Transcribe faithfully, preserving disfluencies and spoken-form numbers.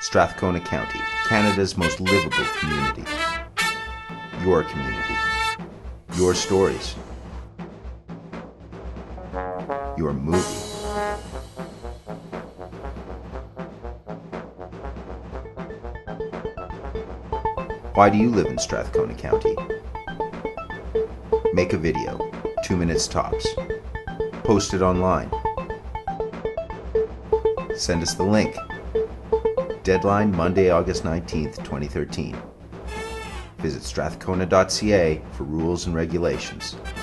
Strathcona County, Canada's most livable community. Your community. Your stories. Your movie. Why do you live in Strathcona County? Make a video, two minutes tops. Post it online. Send us the link. Deadline Monday, August nineteenth, twenty thirteen. Visit strathcona dot c a for rules and regulations.